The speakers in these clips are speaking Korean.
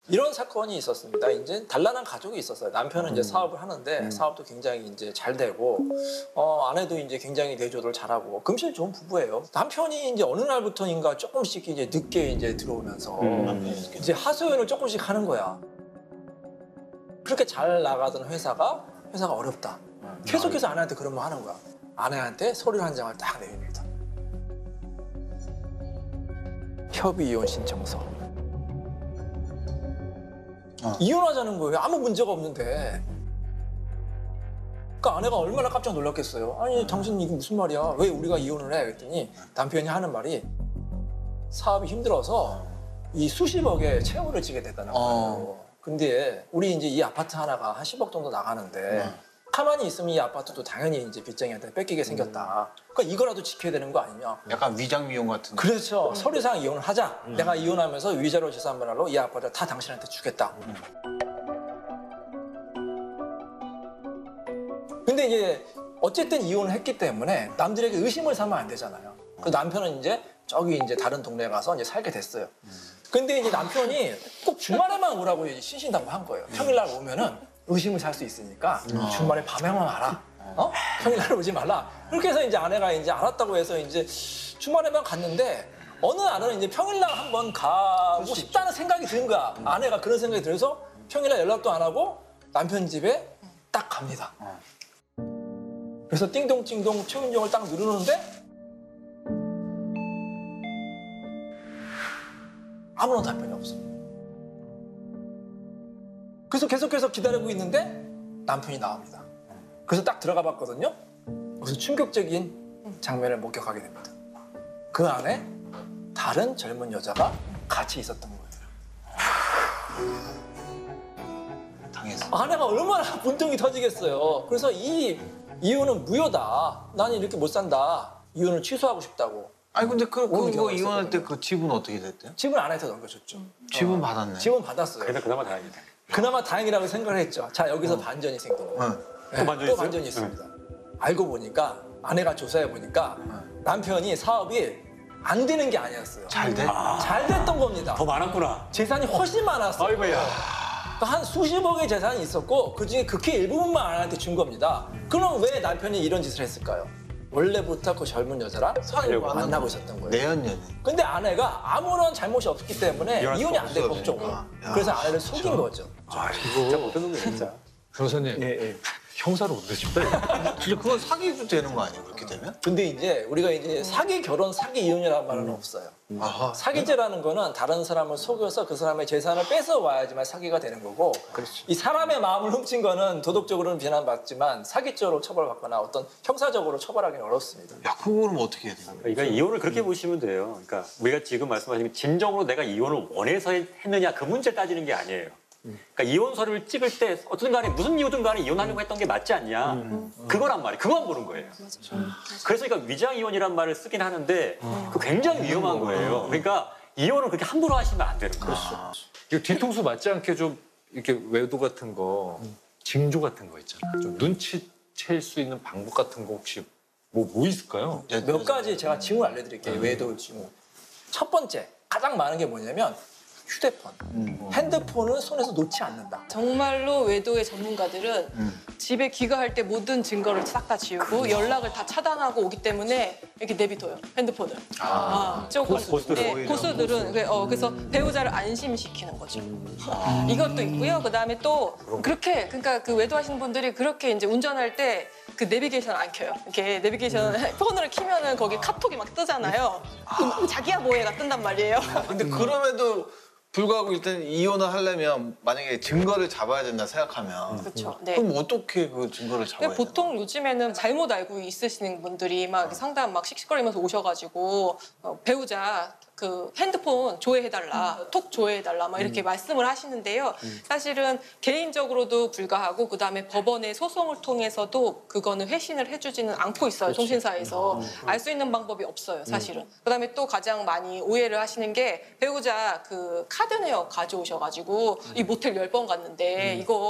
이런 사건이 있었습니다. 이제 단란한 가족이 있었어요. 남편은 이제 사업을 하는데 사업도 굉장히 이제 잘 되고 아내도 이제 굉장히 내조를 잘하고 금실 좋은 부부예요. 남편이 이제 어느 날부터인가 조금씩 이제 늦게 이제 들어오면서 이제 하소연을 조금씩 하는 거야. 그렇게 잘 나가던 회사가 어렵다. 계속해서 아내한테 그런 말 하는 거야. 아내한테 서류 한 장을 딱 내밉니다. 협의 이혼 신청서. 이혼하자는 거예요. 아무 문제가 없는데. 그러니까 아내가 얼마나 깜짝 놀랐겠어요. 아니 당신 이게 무슨 말이야? 왜 우리가 이혼을 해? 그랬더니 남편이 하는 말이 사업이 힘들어서 이 수십억의 채무를 지게 됐다는 거예요. 근데 우리 이제 이 아파트 하나가 한 10억 정도 나가는데 가만히 있으면 이 아파트도 당연히 이제 빚쟁이한테 뺏기게 생겼다. 그러니까 이거라도 지켜야 되는 거 아니냐. 약간 위장미용 같은. 그렇죠. 서류상 이혼을 하자. 내가 이혼하면서 위자료 재산분할로 이 아파트 다 당신한테 주겠다. 근데 이제 어쨌든 이혼을 했기 때문에 남들에게 의심을 사면 안 되잖아요. 그 남편은 이제 저기 이제 다른 동네에 가서 이제 살게 됐어요. 근데 이제 남편이 꼭 주말에만 오라고 신신당부한 거예요. 평일날 오면은 의심을 살 수 있으니까 주말에 밤에만 와라. 평일날 오지 말라. 그렇게 해서 이제 아내가 이제 알았다고 해서 이제 주말에만 갔는데 어느 날은 이제 평일날 한번 가고 싶다는 생각이 든 거야. 아내가 그런 생각이 들어서 평일날 연락도 안 하고 남편 집에 딱 갑니다. 그래서 띵동띵동 초인종을 딱 누르는데 아무런 답변이 없어. 그래서 계속해서 기다리고 있는데 남편이 나옵니다. 그래서 딱 들어가 봤거든요. 그래서 충격적인 장면을 목격하게 됩니다. 그 안에 다른 젊은 여자가 같이 있었던 거예요. 당했어. 아내가 얼마나 분통이 터지겠어요. 그래서 이 이혼은 무효다. 나는 이렇게 못 산다. 이혼을 취소하고 싶다고. 아니 근데 그거 경우가 이혼할 때 있었거든요. 그 집은 어떻게 됐대요? 집은 아내한테 넘겨줬죠. 집은 받았네. 집은 받았어요. 그나마 다행이다. 그나마 다행이라고 생각을 했죠. 자, 여기서 반전이 생기는 거예요. 또 반전이 있어요? 반전이 있습니다. 알고 보니까 아내가 조사해 보니까 남편이 사업이 안 되는 게 아니었어요. 잘 돼? 잘 됐던 겁니다. 더 많았구나. 재산이 훨씬 많았어요. 아이고야. 그러니까 한 수십억의 재산이 있었고 그중에 극히 일부분만 아내한테 준 겁니다. 그럼 왜 남편이 이런 짓을 했을까요? 원래부터 그 젊은 여자랑 만나고 있었던 거예요. 내연녀네. 근데 아내가 아무런 잘못이 없기 때문에 이혼할 이혼이 수가 안 돼, 없어요, 법적으로. 그래서 아내를 속인 거죠. 진짜 못된 놈이네 진짜. 변호사님, 형사로 못 되십니다. 진짜 그건 사기도 되는 거 아니에요? 그렇게 되면? 근데 이제 우리가 이제 사기 결혼, 사기 이혼이라는 말은 없어요. 아하. 사기죄라는 거는 다른 사람을 속여서 그 사람의 재산을 뺏어 와야지만 사기가 되는 거고 이 사람의 마음을 훔친 거는 도덕적으로는 비난받지만 사기죄로 처벌받거나 어떤 형사적으로 처벌하기는 어렵습니다. 야, 그거는 어떻게 해야 돼요? 그러니까 이혼을 그렇게 보시면 돼요. 그러니까 우리가 지금 말씀하신 진정으로 내가 이혼을 원해서 했느냐 그 문제 따지는 게 아니에요. 그러니까 이혼 서류를 찍을 때 어떤 간에 무슨 이유든 간에 이혼하려고 했던 게 맞지 않냐. 그거란 말이에요. 그거만 보는 거예요. 그래서 그러니까 위장 이혼이란 말을 쓰긴 하는데 그거 굉장히 위험한 거예요. 그러니까 이혼을 그렇게 함부로 하시면 안 되는 거예요. 이거 뒤통수 맞지 않게 좀 이렇게 외도 같은 거, 징조 같은 거 있잖아. 좀 눈치챌 수 있는 방법 같은 거 혹시 뭐 있을까요? 몇 가지 제가 징후를 알려드릴게요. 외도 징후. 첫 번째, 가장 많은 게 뭐냐면 휴대폰. 핸드폰을 손에서 놓지 않는다. 정말로 외도의 전문가들은 집에 귀가할 때 모든 증거를 싹 다 지우고 연락을 다 차단하고 오기 때문에 이렇게 내비둬요, 핸드폰을. 조금. 고수들은 고수들은. 그래서 배우자를 안심시키는 거죠. 이것도 있고요. 그다음에 또 그렇게, 그러니까 그 외도하시는 분들이 그렇게 이제 운전할 때 그 내비게이션 안 켜요. 이렇게 내비게이션 폰을 키면은 거기 카톡이 막 뜨잖아요. 그럼 자기야 뭐해가 뜬단 말이에요. 근데 그럼에도 불구하고 일단 이혼을 하려면 만약에 증거를 잡아야 된다 생각하면 그렇죠. 네. 그럼 어떻게 그 증거를 잡아야 근데 돼요? 보통 요즘에는 잘못 알고 있으시는 분들이 막 상담 막 씩씩거리면서 오셔가지고 배우자 그 핸드폰 조회해달라, 톡 조회해달라 막 이렇게 말씀을 하시는데요. 사실은 개인적으로도 불가하고 그다음에 법원의 소송을 통해서도 그거는 회신을 해주지는 않고 있어요. 통신사에서. 알 수 있는 방법이 없어요, 사실은. 그다음에 또 가장 많이 오해를 하시는 게 배우자 그 카드 내역 가져오셔가지고 이 모텔 10번 갔는데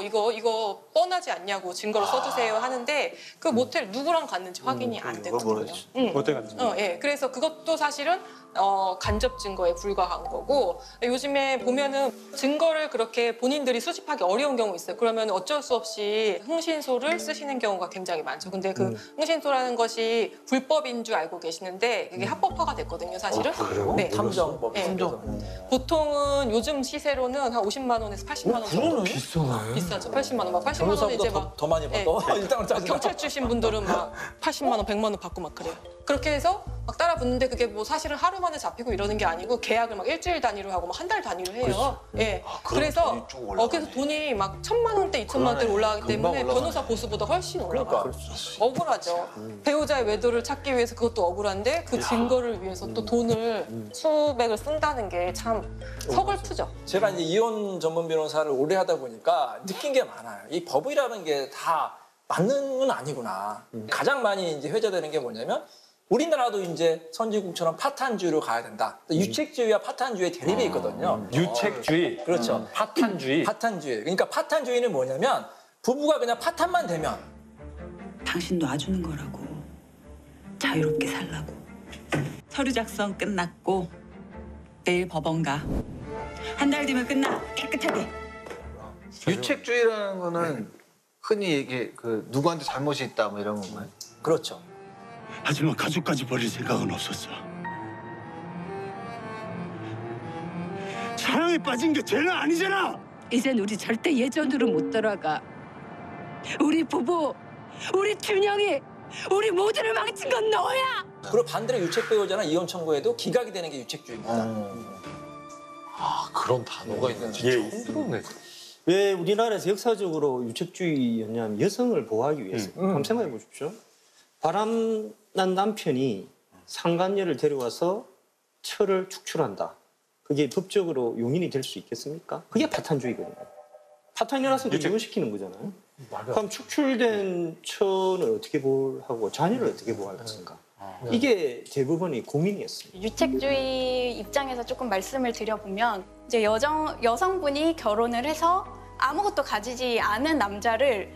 이거 뻔하지 않냐고 증거로 써주세요 하는데 그 모텔 누구랑 갔는지 확인이 안 되거든요. 어때 갔는지. 예. 그래서 그것도 사실은 간접 증거에 불과한 거고 요즘에 보면은 증거를 그렇게 본인들이 수집하기 어려운 경우 있어요. 그러면 어쩔 수 없이 흥신소를 쓰시는 경우가 굉장히 많죠. 근데 그 흥신소라는 것이 불법인 줄 알고 계시는데 이게 합법화가 됐거든요, 사실은. 네. 탐정법. 네. 보통은 요즘 시세로는 한 50만 원에서 80만 원 정도. 비싸네. 비싸죠. 80만 원. 막 80만 원은 이제 변호사보다 막 더 많이 받아. 일단은 짜증나. 경찰 출신 분들은 막 80만 원, 100만 원 받고 막 그래요. 그렇게 해서 막 따라 붙는데 그게 뭐 사실은 하루 만에 잡히고 이러는 게 아니고 계약을 막 일주일 단위로 하고 막 한 달 단위로 해요. 예. 그래서 그래서 돈이 막 1,000만 원대, 2,000만 원대로 올라가기 때문에 변호사 보수보다 훨씬 올라가요. 억울하죠. 배우자의 외도를 찾기 위해서 그것도 억울한데 그 증거를 위해서 또 돈을 수백을 쓴다는 게 참 서글프죠. 제가 이제 이혼 전문 변호사를 오래 하다 보니까 느낀 게 많아요. 이 법이라는 게 다 맞는 건 아니구나. 가장 많이 이제 회자되는 게 뭐냐면 우리나라도 이제 선진국처럼 파탄주의로 가야 된다. 유책주의와 파탄주의의 대립이 있거든요. 유책주의, 그렇죠. 파탄주의. 파탄주의. 그러니까 파탄주의는 뭐냐면 부부가 그냥 파탄만 되면 당신 놔주는 거라고. 자유롭게 살라고. 서류 작성 끝났고 내일 법원 가. 한 달 뒤면 끝나. 깨끗하게. 유책주의라는 거는 흔히 얘기 그 누구한테 잘못이 있다 뭐 이런 건가요? 그렇죠. 하지만 가족까지 버릴 생각은 없었어. 사랑에 빠진 게 죄는 아니잖아. 이젠 우리 절대 예전으로 못 돌아가. 우리 부부, 우리 준영이, 우리 모두를 망친 건 너야. 그리고 반대로 유책 배우자나 이혼 청구에도 기각이 되는 게 유책주의입니다. 아, 그런 단어가 있는지 처음 들었네. 왜 우리나라에서 역사적으로 유책주의였냐면 여성을 보호하기 위해서. 한번 생각해 보십시오. 바람난 남편이 상간녀를 데려와서 처를 축출한다. 그게 법적으로 용인이 될 수 있겠습니까? 그게 파탄주의거든요. 파탄이라서 이혼시키는 거잖아요. 그럼 축출된 처는 어떻게 보호하고 자녀를 어떻게 보호할 것인가? 이게 대부분이 고민이었습니다. 유책주의 입장에서 조금 말씀을 드려보면 이제 여성분이 결혼을 해서 아무것도 가지지 않은 남자를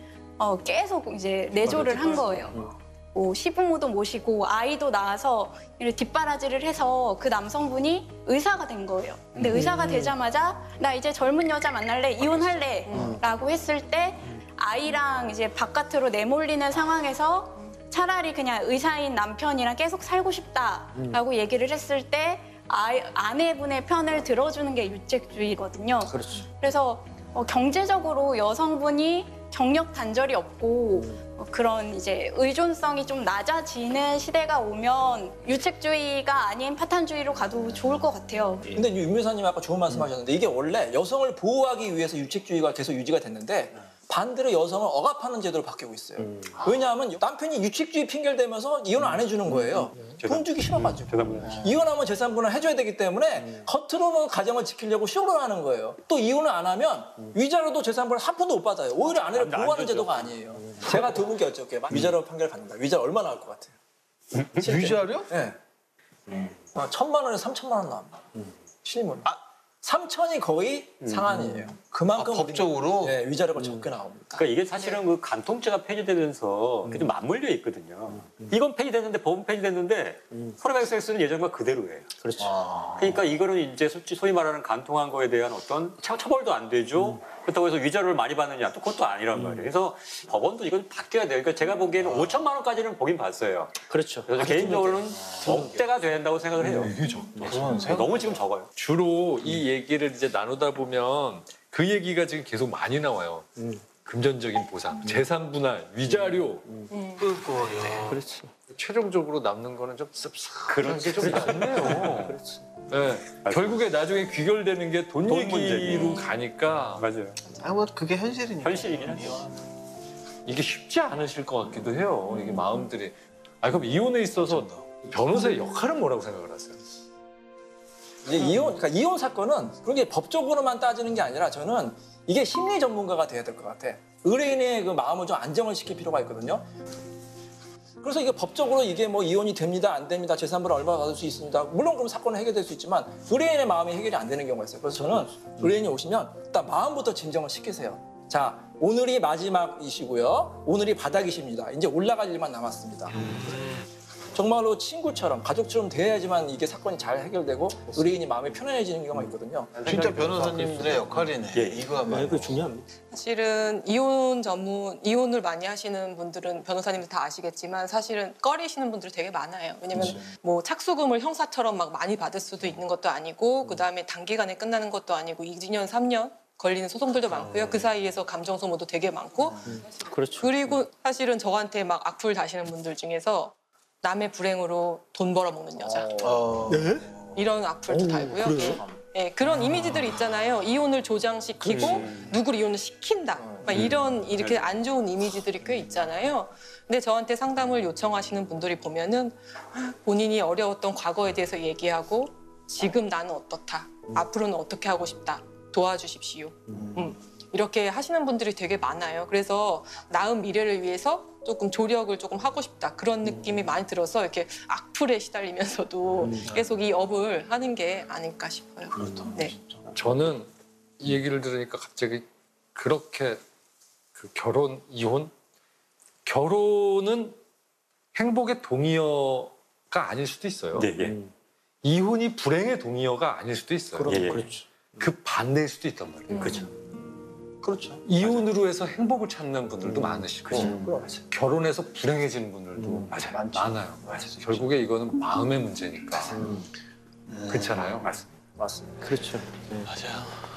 계속 이제 내조를 한 거예요. 뭐 시부모도 모시고 아이도 낳아서 이렇게 뒷바라지를 해서 그 남성분이 의사가 된 거예요. 근데 의사가 되자마자 나 이제 젊은 여자 만날래, 이혼할래 라고 했을 때 아이랑 이제 바깥으로 내몰리는 상황에서 차라리 그냥 의사인 남편이랑 계속 살고 싶다라고 얘기를 했을 때 아내분의 편을 들어주는 게 유책주의거든요. 그렇죠. 그래서 경제적으로 여성분이 경력 단절이 없고 그런 이제 의존성이 좀 낮아지는 시대가 오면 유책주의가 아닌 파탄주의로 가도 좋을 것 같아요. 근데 윤 변호사님 아까 좋은 말씀하셨는데 이게 원래 여성을 보호하기 위해서 유책주의가 계속 유지가 됐는데 반대로 여성을 억압하는 제도로 바뀌고 있어요. 왜냐하면 남편이 유책주의 핑계를 대면서 이혼을 안 해주는 거예요. 돈 주기 싫어가지고. 이혼하면 재산분할 해줘야 되기 때문에 겉으로는 가정을 지키려고 쇼를 하는 거예요. 또 이혼을 안 하면 위자료도 재산분할 한 푼도 못 받아요. 오히려 아내를 보호하는 제도가 아니에요. 제가 두 분께 여쭤볼게요. 위자료 판결 받는다. 위자료 얼마 나올 것 같아요? 위자료? 네. 1,000만 원에서 3,000만 원 나옵니다. 실문. 3천이 거의 상한이에요. 그만큼 법적으로? 네, 위자료가 적게 나옵니다. 그러니까 이게 사실은 그 간통죄가 폐지되면서 좀 맞물려 있거든요. 이건 폐지됐는데 법은 폐지됐는데 서류의 섹스는 예전과 그대로예요. 그렇죠. 그러니까 이거는 이제 솔직히 소위 말하는 간통한 거에 대한 어떤 처벌도 안 되죠. 그렇다고 해서 위자료를 많이 받느냐 또 그것도 아니란 말이에요. 그래서 법원도 이건 바뀌어야 돼요. 그러니까 제가 보기에는 5천만 원까지는 보긴 봤어요. 그렇죠. 그래서 개인적으로는 억대가 된다고 생각을 해요. 이게 적다. 너무 지금 적어요. 주로 이 얘기를 이제 나누다 보면 그 얘기가 지금 계속 많이 나와요. 금전적인 보상, 재산 분할, 위자료. 그렇지. 최종적으로 남는 거는 좀 씁쓸한 게 좀 그렇죠. 남네요. 그렇지. 네. 결국에 나중에 귀결되는 게 돈 돈 얘기로 문제지. 가니까 맞아요. 뭐 그게 현실이니까. 현실이긴 하죠. 이게 쉽지 않으실 것 같기도 해요. 이게 마음들이. 그럼 이혼에 있어서 변호사의 역할은 뭐라고 생각을 하세요? 이제 그러니까 이혼 사건은 그런 게 법적으로만 따지는 게 아니라 저는 이게 심리 전문가가 돼야 될 것 같아. 의뢰인의 그 마음을 좀 안정을 시킬 필요가 있거든요. 그래서 이게 법적으로 이게 뭐 이혼이 됩니다, 안 됩니다, 재산분할 얼마 받을 수 있습니다. 물론 그럼 사건은 해결될 수 있지만 의뢰인의 마음이 해결이 안 되는 경우가 있어요. 그래서 저는 의뢰인이 오시면 일단 마음부터 진정을 시키세요. 자, 오늘이 마지막이시고요. 오늘이 바닥이십니다. 이제 올라갈 일만 남았습니다. 정말로 친구처럼 가족처럼 대해야지만 이게 사건이 잘 해결되고 의뢰인이 마음이 편안해지는 경우가 있거든요. 진짜 변호사님들의 역할이네. 예. 이거야말로. 그거 중요합니다. 사실은 이혼을 많이 하시는 분들은 변호사님들 다 아시겠지만 사실은 꺼리시는 분들이 되게 많아요. 왜냐면 뭐 착수금을 형사처럼 막 많이 받을 수도 있는 것도 아니고 그다음에 단기간에 끝나는 것도 아니고 2년, 3년 걸리는 소송들도 많고요. 그 사이에서 감정 소모도 되게 많고 그렇죠. 그리고 사실은 저한테 막 악플 다시는 분들 중에서 남의 불행으로 돈 벌어먹는 여자 이런 악플도 달고요. 예, 그런 이미지들이 있잖아요. 이혼을 조장시키고 누구를 이혼을 시킨다. 막 이런 이렇게 안 좋은 이미지들이 꽤 있잖아요. 근데 저한테 상담을 요청하시는 분들이 보면은 본인이 어려웠던 과거에 대해서 얘기하고 지금 나는 어떻다. 앞으로는 어떻게 하고 싶다. 도와주십시오. 이렇게 하시는 분들이 되게 많아요. 그래서 나은 미래를 위해서 조금 조력을 조금 하고 싶다. 그런 느낌이 많이 들어서 이렇게 악플에 시달리면서도 계속 이 업을 하는 게 아닐까 싶어요. 네. 저는 이 얘기를 들으니까 갑자기 그렇게 그 결혼은 행복의 동의어가 아닐 수도 있어요. 네, 예. 이혼이 불행의 동의어가 아닐 수도 있어요. 예, 예. 그렇죠. 그 반대일 수도 있단 말이에요. 그렇죠. 그렇죠. 이혼으로 해서 행복을 찾는 분들도 많으시고 그렇죠. 결혼해서 불행해지는 분들도 많아요. 결국에 이거는 마음의 문제니까. 그렇잖아요. 맞습니다. 맞습니다. 그렇죠. 맞아요.